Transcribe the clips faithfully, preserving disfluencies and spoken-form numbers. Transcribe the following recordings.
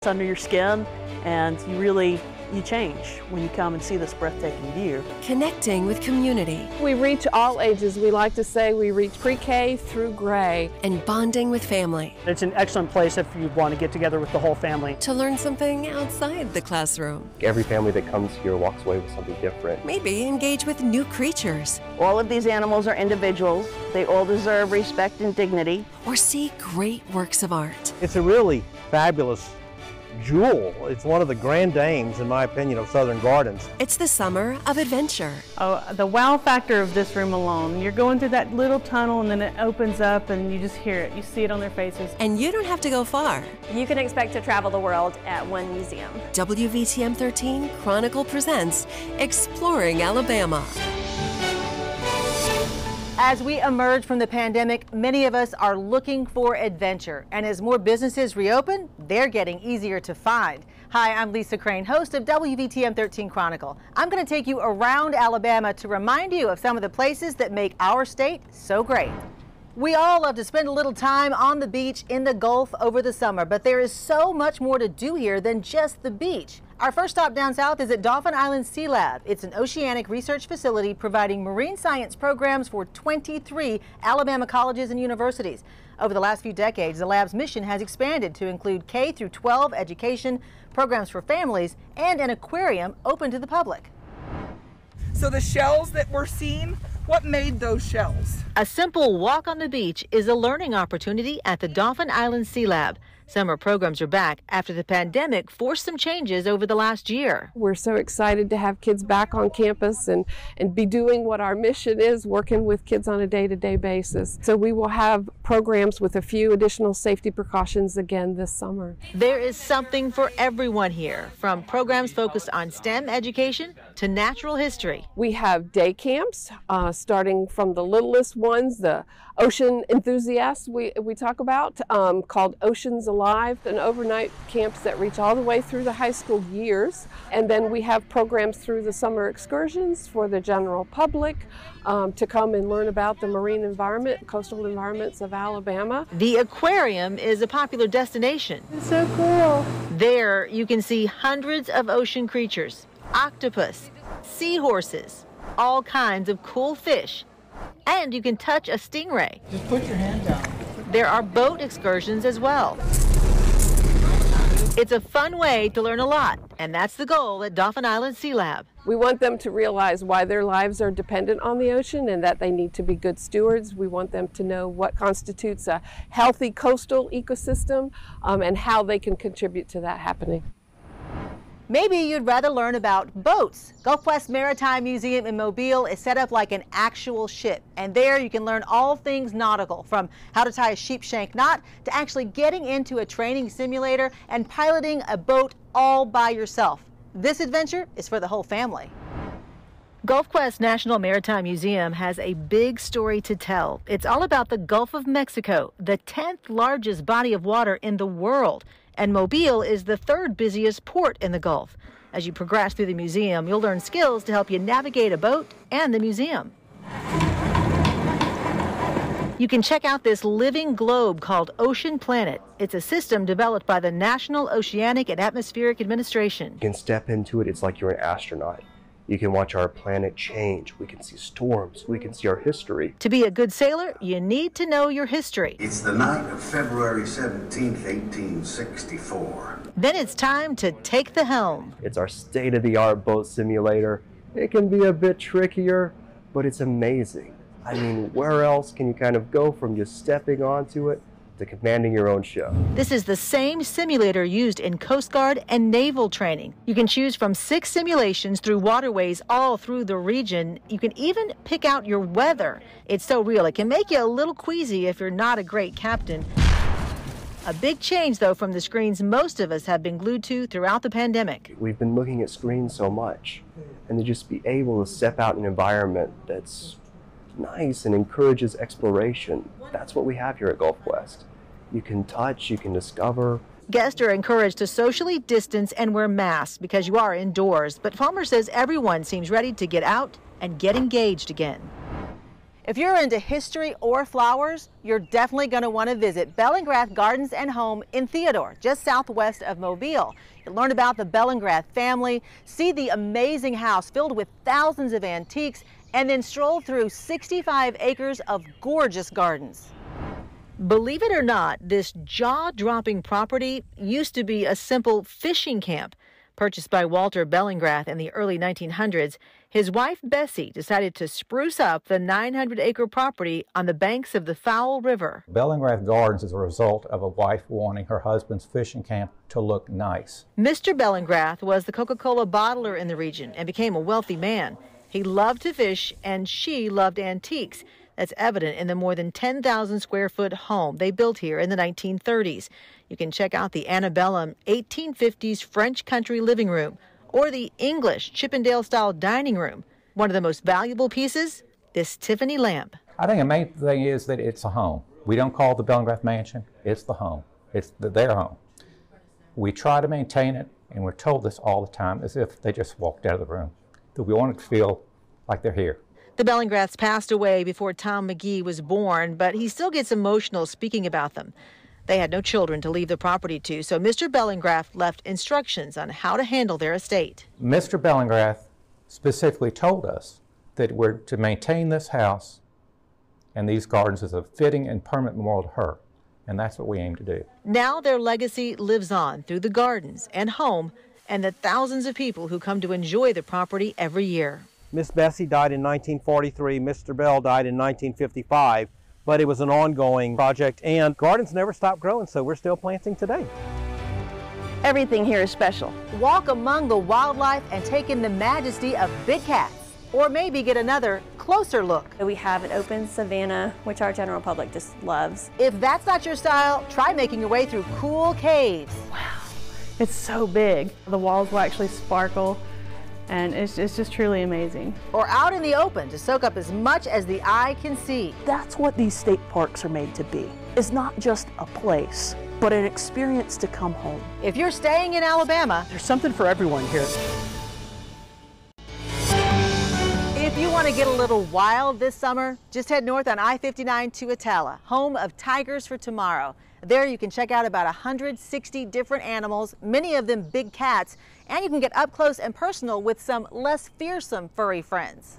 It's under your skin, and you really, you change when you come and see this breathtaking view. Connecting with community. We reach all ages. We like to say we reach pre-K through gray. And bonding with family. It's an excellent place if you want to get together with the whole family. To learn something outside the classroom. Every family that comes here walks away with something different. Maybe engage with new creatures. All of these animals are individuals. They all deserve respect and dignity. Or see great works of art. It's a really fabulous jewel. It's one of the grand dames, in my opinion, of Southern Gardens. It's the summer of adventure. Oh, the wow factor of this room alone. You're going through that little tunnel and then it opens up and you just hear it. You see it on their faces. And you don't have to go far. You can expect to travel the world at one museum. W V T M thirteen Chronicle presents Exploring Alabama. As we emerge from the pandemic, many of us are looking for adventure. And as more businesses reopen, they're getting easier to find. Hi, I'm Lisa Crane, host of W V T M thirteen Chronicle. I'm going to take you around Alabama to remind you of some of the places that make our state so great. We all love to spend a little time on the beach in the Gulf over the summer, but there is so much more to do here than just the beach. Our first stop down south is at Dauphin Island Sea Lab. It's an oceanic research facility providing marine science programs for twenty-three Alabama colleges and universities. Over the last few decades, the lab's mission has expanded to include K through twelve education, programs for families, and an aquarium open to the public. So the shells that we're seeing, what made those shells? A simple walk on the beach is a learning opportunity at the Dauphin Island Sea Lab. Summer programs are back after the pandemic forced some changes over the last year. We're so excited to have kids back on campus and, and be doing what our mission is, working with kids on a day-to-day basis. So we will have programs with a few additional safety precautions again this summer. There is something for everyone here, from programs focused on STEM education to natural history. We have day camps, uh, starting from the littlest ones, the ocean enthusiasts we, we talk about, um, called Oceans Alive, and overnight camps that reach all the way through the high school years. And then we have programs through the summer excursions for the general public um, to come and learn about the marine environment, coastal environments of Alabama. The aquarium is a popular destination. It's so cool. There you can see hundreds of ocean creatures, octopus, seahorses, all kinds of cool fish. And you can touch a stingray. Just put your hand down. There are boat excursions as well. It's a fun way to learn a lot, and that's the goal at Dauphin Island Sea Lab. We want them to realize why their lives are dependent on the ocean and that they need to be good stewards. We want them to know what constitutes a healthy coastal ecosystem um, and how they can contribute to that happening. Maybe you'd rather learn about boats. Gulfquest Maritime Museum in Mobile is set up like an actual ship. And there you can learn all things nautical, from how to tie a sheepshank knot to actually getting into a training simulator and piloting a boat all by yourself. This adventure is for the whole family. Gulfquest National Maritime Museum has a big story to tell. It's all about the Gulf of Mexico, the tenth largest body of water in the world. And Mobile is the third busiest port in the Gulf. As you progress through the museum, you'll learn skills to help you navigate a boat and the museum. You can check out this living globe called Ocean Planet. It's a system developed by the National Oceanic and Atmospheric Administration. You can step into it, it's like you're an astronaut. You can watch our planet change. We can see storms. We can see our history. To be a good sailor, you need to know your history. It's the night of February seventeenth, eighteen sixty-four. Then it's time to take the helm. It's our state-of-the-art boat simulator. It can be a bit trickier, but it's amazing. I mean, where else can you kind of go from just stepping onto it to commanding your own show? This is the same simulator used in Coast Guard and naval training. You can choose from six simulations through waterways all through the region. You can even pick out your weather. It's so real, it can make you a little queasy if you're not a great captain. A big change, though, from the screens most of us have been glued to throughout the pandemic. We've been looking at screens so much, and to just be able to step out in an environment that's nice and encourages exploration. That's what we have here at Gulfquest. You can touch, you can discover. Guests are encouraged to socially distance and wear masks because you are indoors, but Palmer says everyone seems ready to get out and get engaged again. If you're into history or flowers, you're definitely going to want to visit Bellingrath Gardens and Home in Theodore, just southwest of Mobile. You'll learn about the Bellingrath family, see the amazing house filled with thousands of antiques, and then stroll through sixty-five acres of gorgeous gardens. Believe it or not, this jaw-dropping property used to be a simple fishing camp. Purchased by Walter Bellingrath in the early nineteen hundreds, his wife Bessie decided to spruce up the nine hundred acre property on the banks of the Fowl River. Bellingrath Gardens is a result of a wife wanting her husband's fishing camp to look nice. Mister Bellingrath was the Coca-Cola bottler in the region and became a wealthy man. He loved to fish and she loved antiques. That's evident in the more than ten thousand square foot home they built here in the nineteen thirties. You can check out the antebellum eighteen fifties French country living room or the English Chippendale-style dining room. One of the most valuable pieces, this Tiffany lamp. I think the main thing is that it's a home. We don't call it the Bellingrath Mansion, it's the home. It's the, their home. We try to maintain it, and we're told this all the time as if they just walked out of the room. That we want it to feel like they're here. The Bellingraths passed away before Tom McGee was born, but he still gets emotional speaking about them. They had no children to leave the property to, so Mister Bellingrath left instructions on how to handle their estate. Mister Bellingrath specifically told us that we're to maintain this house and these gardens as a fitting and permanent memorial to her, and that's what we aim to do. Now their legacy lives on through the gardens and home and the thousands of people who come to enjoy the property every year. Miss Bessie died in nineteen forty-three, Mister Bell died in nineteen fifty-five, but it was an ongoing project, and gardens never stop growing, so we're still planting today. Everything here is special. Walk among the wildlife and take in the majesty of big cats, or maybe get another closer look. We have an open savanna, which our general public just loves. If that's not your style, try making your way through cool caves. Wow, it's so big. The walls will actually sparkle. And it's, it's just truly amazing. Or out in the open to soak up as much as the eye can see. That's what these state parks are made to be. It's not just a place, but an experience to come home. If you're staying in Alabama, there's something for everyone here. If you want to get a little wild this summer, just head north on I fifty-nine to Attala, home of Tigers for Tomorrow. There you can check out about one hundred sixty different animals, many of them big cats, and you can get up close and personal with some less fearsome furry friends.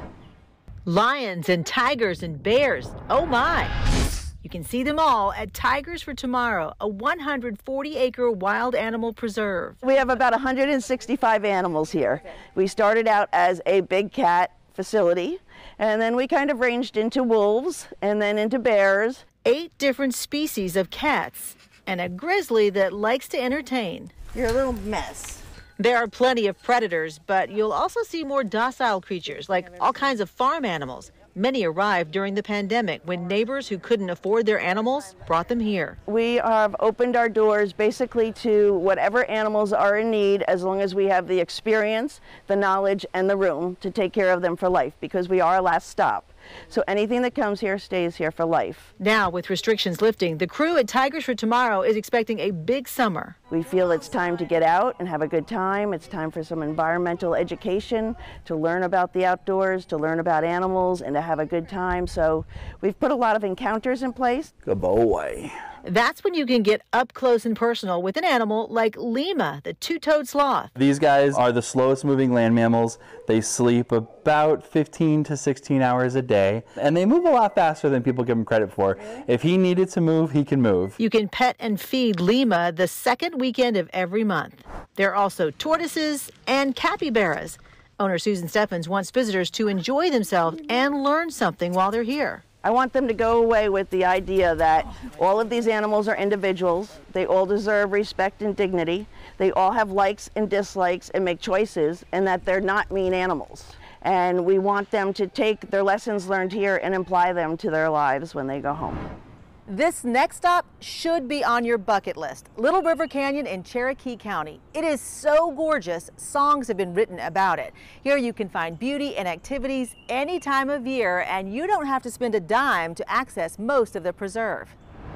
Lions and tigers and bears, oh my! You can see them all at Tigers for Tomorrow, a one hundred forty acre wild animal preserve. We have about one hundred sixty-five animals here. We started out as a big cat facility, and then we kind of ranged into wolves and then into bears. Eight different species of cats and a grizzly that likes to entertain. You're a little mess. There are plenty of predators, but you'll also see more docile creatures like all kinds of farm animals. Many arrived during the pandemic when neighbors who couldn't afford their animals brought them here. We have opened our doors basically to whatever animals are in need, as long as we have the experience, the knowledge, and the room to take care of them for life, because we are a last stop. So anything that comes here stays here for life. Now, with restrictions lifting, the crew at Tigers for Tomorrow is expecting a big summer. We feel it's time to get out and have a good time. It's time for some environmental education, to learn about the outdoors, to learn about animals, and to have a good time. So we've put a lot of encounters in place. Good boy. That's when you can get up close and personal with an animal like Lima, the two-toed sloth. These guys are the slowest moving land mammals. They sleep about fifteen to sixteen hours a day, and they move a lot faster than people give them credit for. If he needed to move, he can move. You can pet and feed Lima the second weekend of every month. There are also tortoises and capybaras. Owner Susan Steffens wants visitors to enjoy themselves and learn something while they're here. I want them to go away with the idea that all of these animals are individuals. They all deserve respect and dignity. They all have likes and dislikes and make choices, and that they're not mean animals. And we want them to take their lessons learned here and apply them to their lives when they go home. This next stop should be on your bucket list. Little River Canyon in Cherokee County. It is so gorgeous, songs have been written about it. Here you can find beauty and activities any time of year, and you don't have to spend a dime to access most of the preserve.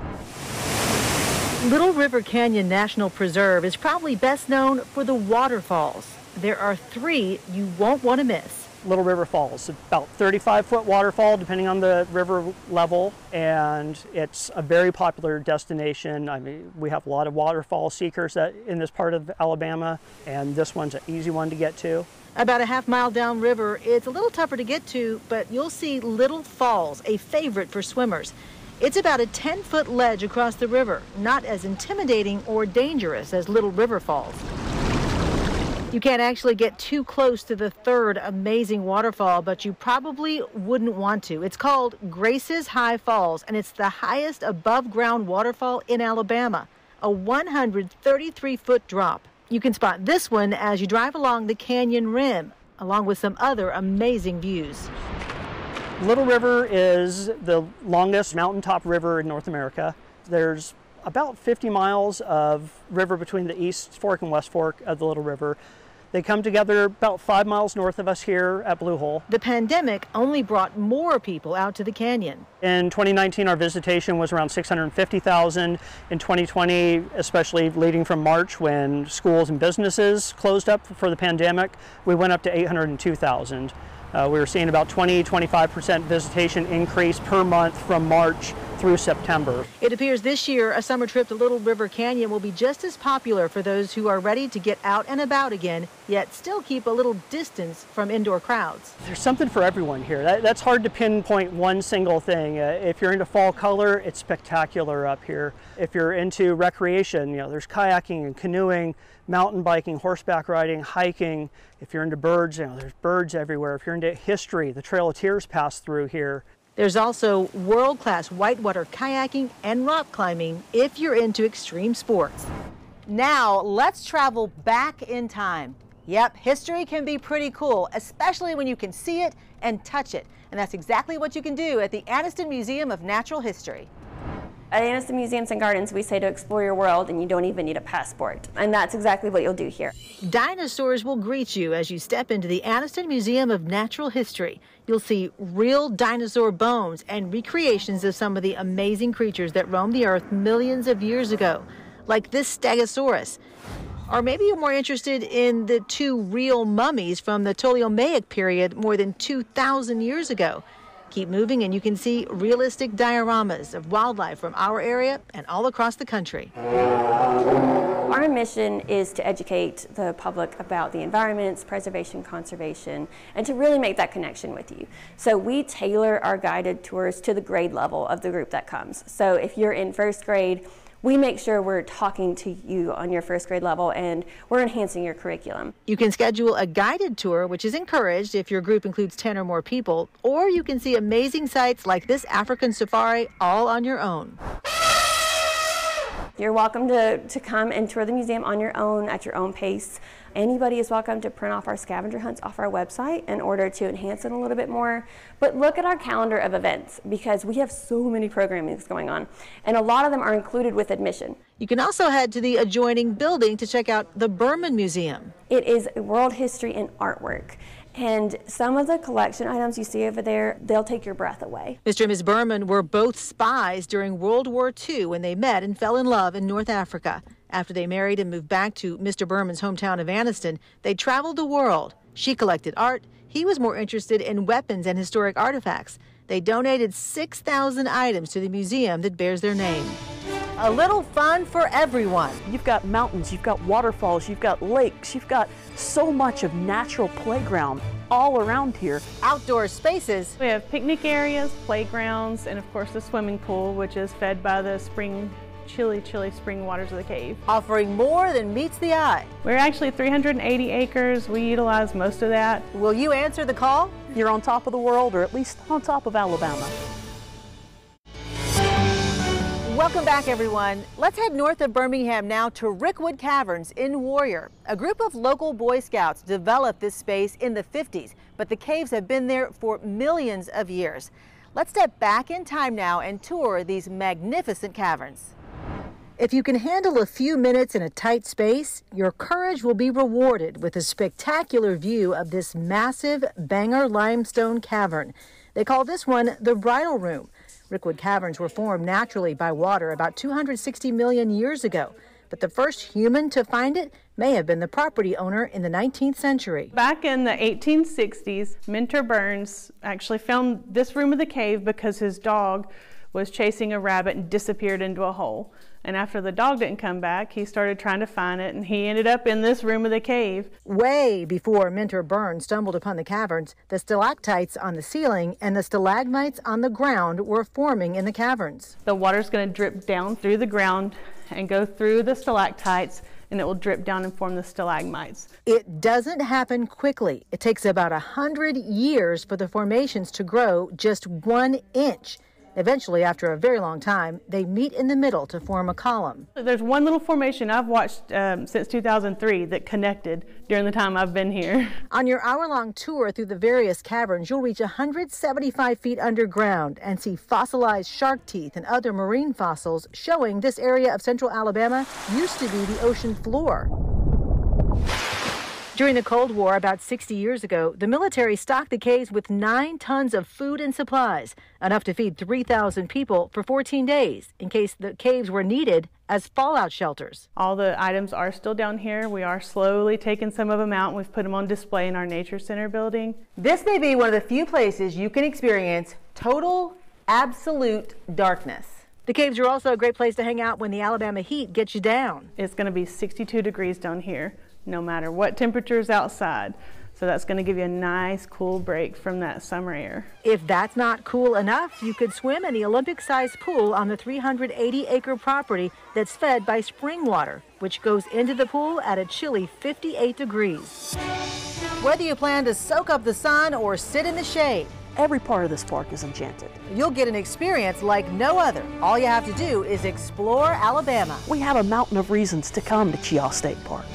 Little River Canyon National Preserve is probably best known for the waterfalls. There are three you won't want to miss. Little River Falls, about thirty-five foot waterfall depending on the river level, and it's a very popular destination. I mean, we have a lot of waterfall seekers that, in this part of Alabama, and this one's an easy one to get to. About a half mile downriver, it's a little tougher to get to, but you'll see Little Falls, a favorite for swimmers. It's about a ten foot ledge across the river, not as intimidating or dangerous as Little River Falls. You can't actually get too close to the third amazing waterfall, but you probably wouldn't want to. It's called Grace's High Falls, and it's the highest above ground waterfall in Alabama, a one hundred thirty-three foot drop. You can spot this one as you drive along the canyon rim, along with some other amazing views. Little River is the longest mountaintop river in North America. There's about fifty miles of river between the East Fork and West Fork of the Little River. They come together about five miles north of us here at Blue Hole. The pandemic only brought more people out to the canyon. In twenty nineteen, our visitation was around six hundred fifty thousand. In twenty twenty, especially leading from March when schools and businesses closed up for the pandemic, we went up to eight hundred two thousand. Uh, we were seeing about twenty to twenty-five percent visitation increase per month from March through September. It appears this year a summer trip to Little River Canyon will be just as popular for those who are ready to get out and about again, yet still keep a little distance from indoor crowds. There's something for everyone here. That, that's hard to pinpoint one single thing. Uh, if you're into fall color, it's spectacular up here. If you're into recreation, you know, there's kayaking and canoeing, mountain biking, horseback riding, hiking. If you're into birds, you know, there's birds everywhere. If you're into history, the Trail of Tears pass through here. There's also world-class whitewater kayaking and rock climbing if you're into extreme sports. Now, let's travel back in time. Yep, history can be pretty cool, especially when you can see it and touch it. And that's exactly what you can do at the Anniston Museum of Natural History. At Anniston Museums and Gardens, we say to explore your world and you don't even need a passport. And that's exactly what you'll do here. Dinosaurs will greet you as you step into the Anniston Museum of Natural History. You'll see real dinosaur bones and recreations of some of the amazing creatures that roamed the earth millions of years ago, like this Stegosaurus. Or maybe you're more interested in the two real mummies from the Ptolemaic period more than two thousand years ago. Keep moving and you can see realistic dioramas of wildlife from our area and all across the country. Our mission is to educate the public about the environments, preservation, conservation, and to really make that connection with you. So we tailor our guided tours to the grade level of the group that comes. So if you're in first grade, we make sure we're talking to you on your first grade level and we're enhancing your curriculum. You can schedule a guided tour, which is encouraged if your group includes ten or more people, or you can see amazing sights like this African safari all on your own. You're welcome to, to come and tour the museum on your own at your own pace. Anybody is welcome to print off our scavenger hunts off our website in order to enhance it a little bit more. But look at our calendar of events because we have so many programmings going on and a lot of them are included with admission. You can also head to the adjoining building to check out the Berman Museum. It is world history and artwork. And some of the collection items you see over there, they'll take your breath away. Mister and Miz Berman were both spies during World War Two when they met and fell in love in North Africa. After they married and moved back to Mister Berman's hometown of Anniston, they traveled the world. She collected art. He was more interested in weapons and historic artifacts. They donated six thousand items to the museum that bears their name. A little fun for everyone. You've got mountains, you've got waterfalls, you've got lakes, you've got so much of natural playground all around here. Outdoor spaces. We have picnic areas, playgrounds, and of course the swimming pool, which is fed by the spring, chilly, chilly spring waters of the cave. Offering more than meets the eye. We're actually three hundred eighty acres. We utilize most of that. Will you answer the call? You're on top of the world, or at least on top of Alabama. Welcome back, everyone. Let's head north of Birmingham now to Rickwood Caverns in Warrior. A group of local Boy Scouts developed this space in the fifties, but the caves have been there for millions of years. Let's step back in time now and tour these magnificent caverns. If you can handle a few minutes in a tight space, your courage will be rewarded with a spectacular view of this massive Bangor limestone cavern. They call this one the Bridal Room. Rickwood Caverns were formed naturally by water about two hundred sixty million years ago, but the first human to find it may have been the property owner in the nineteenth century. Back in the eighteen sixties, Minter Burns actually found this room of the cave because his dog was chasing a rabbit and disappeared into a hole. And after the dog didn't come back, he started trying to find it, and he ended up in this room of the cave. Way before Minter Burns stumbled upon the caverns, the stalactites on the ceiling and the stalagmites on the ground were forming in the caverns. The water's going to drip down through the ground and go through the stalactites, and it will drip down and form the stalagmites. It doesn't happen quickly. It takes about a hundred years for the formations to grow just one inch. Eventually, after a very long time, they meet in the middle to form a column. There's one little formation I've watched um, since two thousand three that connected during the time I've been here. On your hour-long tour through the various caverns, you'll reach one hundred seventy-five feet underground and see fossilized shark teeth and other marine fossils showing this area of central Alabama used to be the ocean floor. During the Cold War, about sixty years ago, the military stocked the caves with nine tons of food and supplies, enough to feed three thousand people for fourteen days, in case the caves were needed as fallout shelters. All the items are still down here. We are slowly taking some of them out, and we've put them on display in our Nature Center building. This may be one of the few places you can experience total, absolute darkness. The caves are also a great place to hang out when the Alabama heat gets you down. It's going to be sixty-two degrees down here, no matter what temperature is outside. So that's going to give you a nice cool break from that summer air. If that's not cool enough, you could swim in the Olympic-sized pool on the three hundred eighty acre property that's fed by spring water, which goes into the pool at a chilly fifty-eight degrees. Whether you plan to soak up the sun or sit in the shade, every part of this park is enchanted. You'll get an experience like no other. All you have to do is explore Alabama. We have a mountain of reasons to come to Cheaha State Park.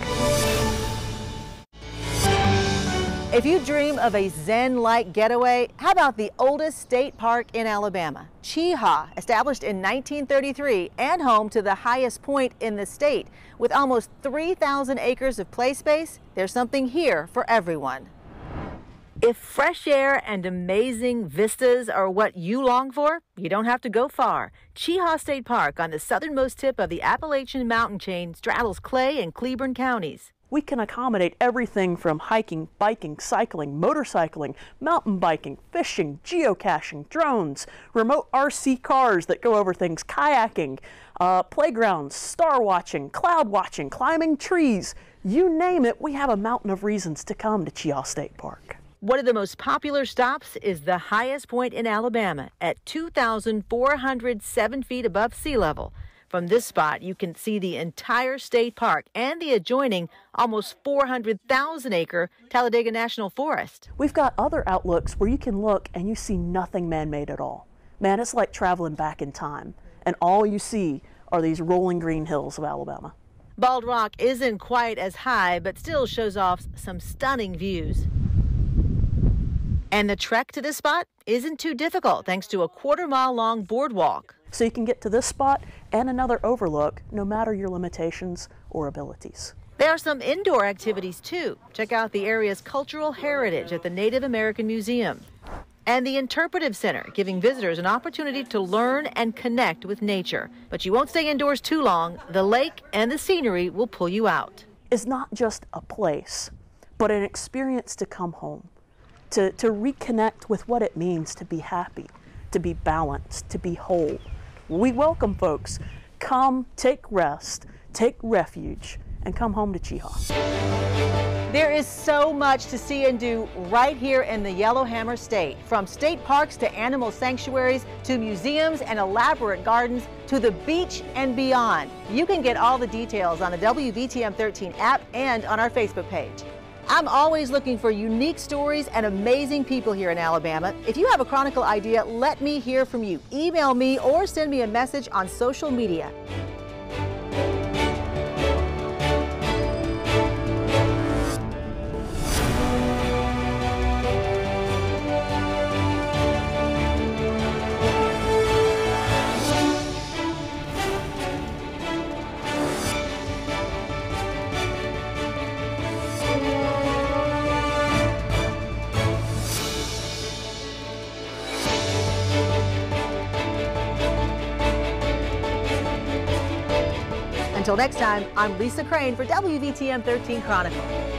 If you dream of a zen-like getaway, how about the oldest state park in Alabama? Cheaha, established in nineteen thirty-three and home to the highest point in the state. With almost three thousand acres of play space, there's something here for everyone. If fresh air and amazing vistas are what you long for, you don't have to go far. Cheaha State Park on the southernmost tip of the Appalachian mountain chain straddles Clay and Cleburne counties. We can accommodate everything from hiking, biking, cycling, motorcycling, mountain biking, fishing, geocaching, drones, remote R C cars that go over things, kayaking, uh, playgrounds, star watching, cloud watching, climbing trees. You name it, we have a mountain of reasons to come to Cheaha State Park. One of the most popular stops is the highest point in Alabama at two thousand four hundred seven feet above sea level. From this spot, you can see the entire state park and the adjoining almost four hundred thousand acre Talladega National Forest. We've got other outlooks where you can look and you see nothing man-made at all. Man, it's like traveling back in time, and all you see are these rolling green hills of Alabama. Bald Rock isn't quite as high, but still shows off some stunning views. And the trek to this spot isn't too difficult thanks to a quarter mile long boardwalk. So you can get to this spot and another overlook no matter your limitations or abilities. There are some indoor activities too. Check out the area's cultural heritage at the Native American Museum and the Interpretive Center, giving visitors an opportunity to learn and connect with nature. But you won't stay indoors too long. The lake and the scenery will pull you out. It's not just a place, but an experience to come home, to, to reconnect with what it means to be happy, to be balanced, to be whole. We welcome folks. Come, take rest, take refuge, and come home to Cheaha. There is so much to see and do right here in the Yellowhammer State. From state parks to animal sanctuaries to museums and elaborate gardens to the beach and beyond. You can get all the details on the W V T M thirteen app and on our Facebook page. I'm always looking for unique stories and amazing people here in Alabama. If you have a Chronicle idea, let me hear from you. Email me or send me a message on social media. Until next time, I'm Lisa Crane for W V T M thirteen Chronicle.